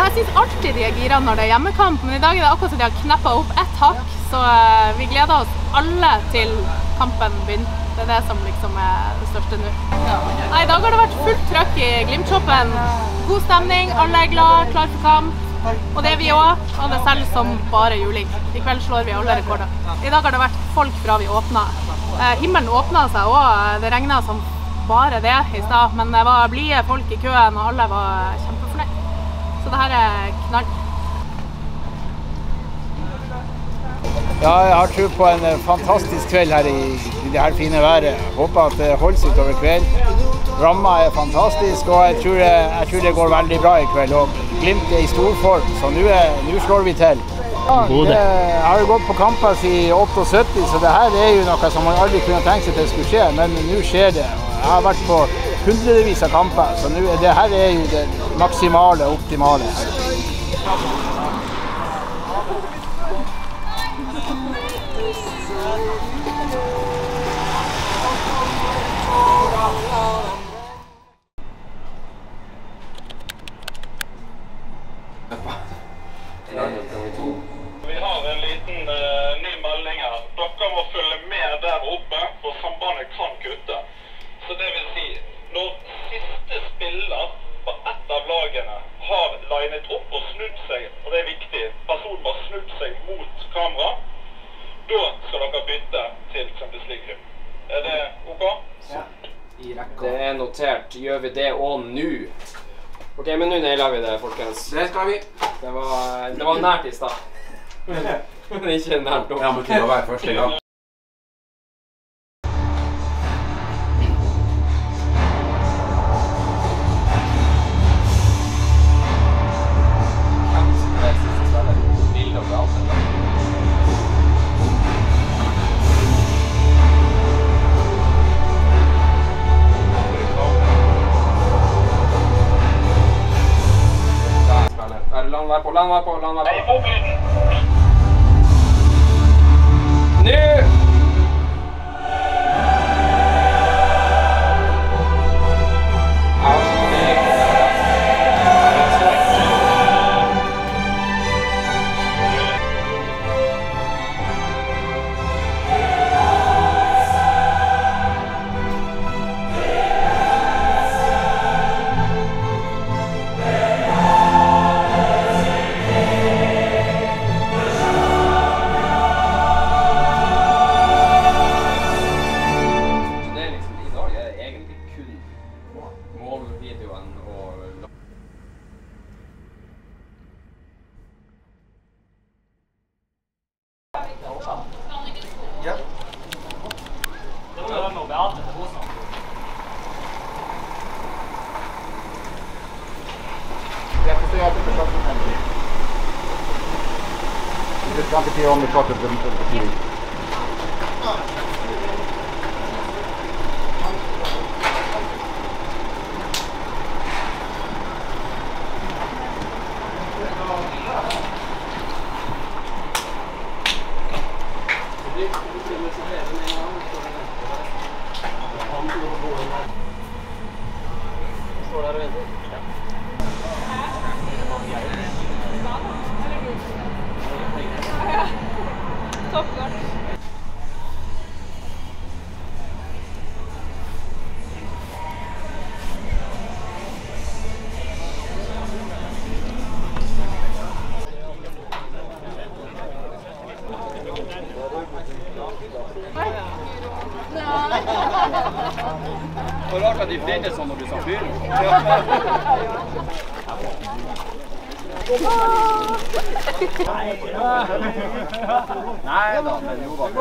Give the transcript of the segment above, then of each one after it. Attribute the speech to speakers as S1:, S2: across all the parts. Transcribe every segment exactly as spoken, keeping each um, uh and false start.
S1: jeg synes alltid de er gira når det er hjemmekamp, men i dag er det akkurat som de har kneppet opp ett hakk, så vi gleder oss alle til kampen begynner. Det er det som liksom er det største nå. Nei, i dag har det vært fullt trøkk i Glimt-shoppen. God stemning, alle er glad, klar for kamp. Og det er vi også, og det selger som bare juling. I kveld slår vi alle rekorder. I dag har det vært folk fra vi åpnet. Eh, himmelen åpnet seg også, det regnet som bare det i sted, men det var blide folk i køen, og alle var kjempefornøyd. Så det her er knall.
S2: Ja, jeg har tro på en fantastisk kveld her i, i det her fine været. Håper at det holdes utover kveld. Ramma er fantastisk, og jeg tror, jeg tror det går veldig bra i kveld. Og Glimt er i stor form, så nå slår vi til. Ja, jeg har jo gått på kamper siden syttiåtte, så det her er jo noe som man aldri kunne tenkt seg at det skulle skje, men nå skjer det. Jeg har vært på hundrevis av kamper, så nå, det her er jo det maksimale, optimale.
S3: Vi har en liten uh, ny melding her. Dere må følge med der oppe, for sambandet kan kutte. Så det vil si, når siste spiller på ett av lagene har linet opp og snudd seg, og det er viktig, personen har snudd seg mot kamera, da skal dere bytte til Champions League-klubb. Er det ok?
S4: Ja. Det er notert. Gjør vi det og nå? Ok, men nå nailer vi det, folkens.
S5: Det skal vi.
S4: Det var, det var nært i stad. Men ikke nært nok.
S5: Ja, men det må være første gang.
S4: Land var på, land var på, land var på.
S3: Nei, få lyden!
S4: Nå!
S2: Just want to be on the top of the view.
S5: Hvor rart at de flirte sånn når du sa fyr. Nei da, men jo var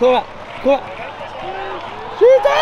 S6: Kurve! Kurve! Skyte!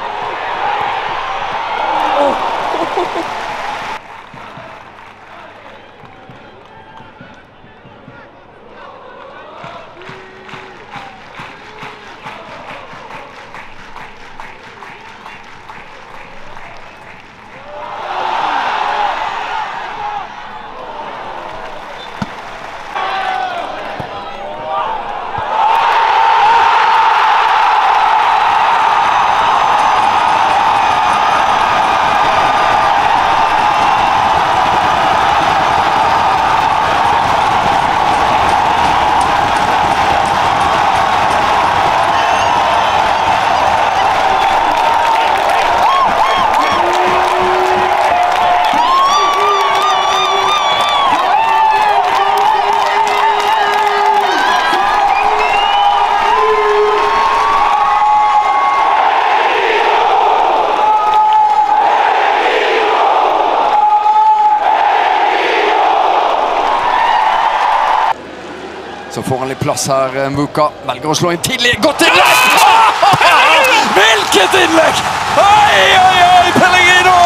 S7: Så får han litt plass her, Mvuka. Velger å slå inn tidlig. Godt innlegg! Hvilket innlegg! Oi, oi, oi, Pellegrino!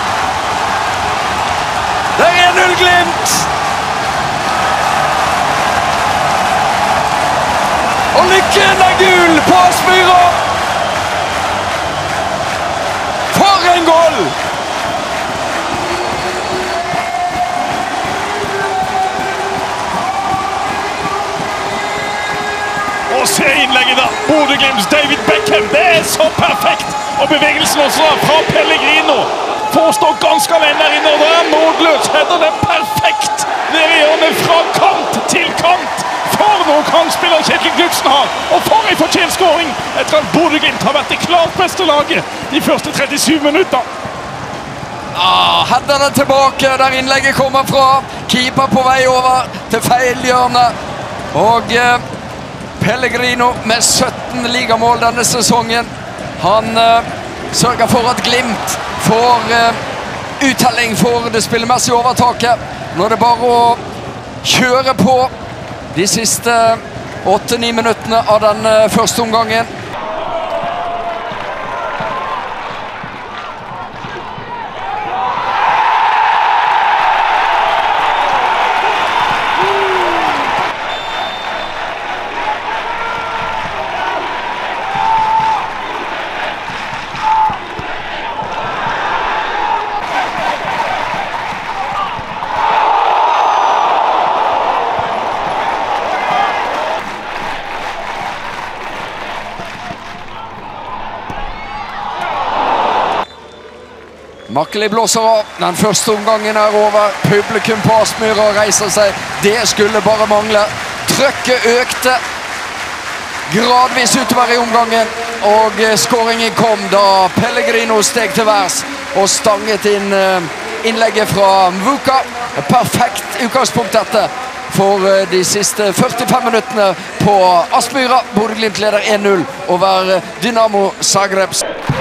S7: Der er null Glimt! Og lykken er gul på Aspmyra! For en goal!
S8: Og se innlegget da, Bodø-Glimts David Beckham, det er så perfekt! Og bevegelsen også fra Pellegrino, får stå ganske alene der inne, og det er nådeløs, heter det perfekt! Nede i hjørnet fra kant til kant! For noen kantspiller Kjetil Knutsen har, og for en fortjent skåring etter at Bodø-Glimt har vært det klart beste laget de første trettisju minutter.
S7: Ah, header det tilbake der innlegget kommer fra. Keeper på vei over til feil hjørne. Og eh, Pellegrino med sytten ligamål denne sesongen. Han eh, sørger for at Glimt får eh, uttelling for det spillemessige overtaket. Nå er det bare å kjøre på de siste åtte-ni minuttene av den eh, første omgangen. Makkeli blåser av. Den første omgangen er over. Publikum på Aspmyra reiser seg. Det skulle bare mangle. Trøkket økte gradvis utover i omgangen. Og skåringen kom da Pellegrino steg til værs og stanget inn innlegget fra Mvuka. Perfekt utgangspunkt dette for de siste førtifem minuttene på Aspmyra. Bodø-Glimt leder en null over Dynamo Zagreb.